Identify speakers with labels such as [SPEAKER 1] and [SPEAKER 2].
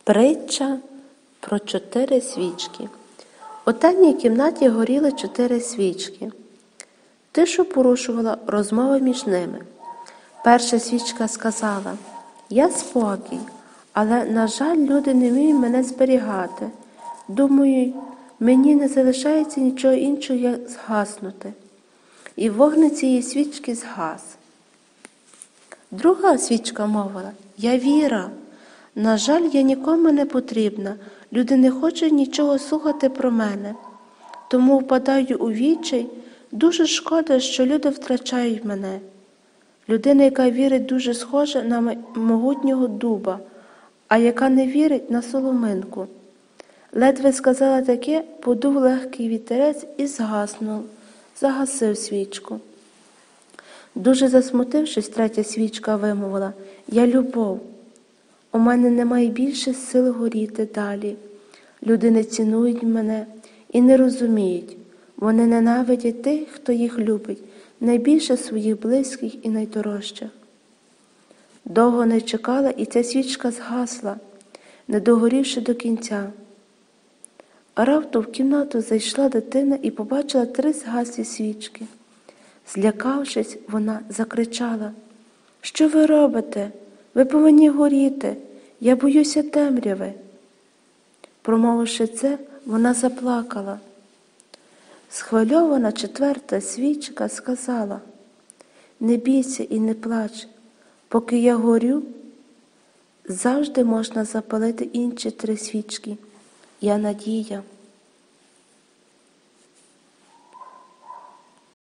[SPEAKER 1] Притча про 4 свічки. У темній кімнаті горіли 4 свічки. Тишу порушувала розмова між ними. Перша свічка сказала: «Я спокій, але, на жаль, люди не вміють мене зберігати. Думаю, мені не залишається нічого іншого, як згаснути». І вогник цієї свічки згас. Друга свічка мовила: «Я віра. На жаль, я нікому не потрібна, люди не хочуть нічого слухати про мене. Тому впадаю у відчай, дуже шкода, що люди втрачають мене». Людина, яка вірить, дуже схожа на могутнього дуба, а яка не вірить — на соломинку. Ледве сказала таке, подув легкий вітерець і загасив свічку. Дуже засмутившись, третя свічка вимовила: «Я любов. У мене немає більше сил горіти далі. Люди не цінують мене і не розуміють. Вони ненавидять тих, хто їх любить, найбільше своїх близьких і найдорожчих». Довго не чекала, і ця свічка згасла, не догорівши до кінця. А раптом в кімнату зайшла дитина і побачила 3 згаслі свічки. Злякавшись, вона закричала: «Що ви робите? Ви повинні горіти. Я боюся темряви». Промовивши це, вона заплакала. Схвильована 4-та свічка сказала: «Не бійся і не плач. Поки я горю, завжди можна запалити інші 3 свічки. Я надія».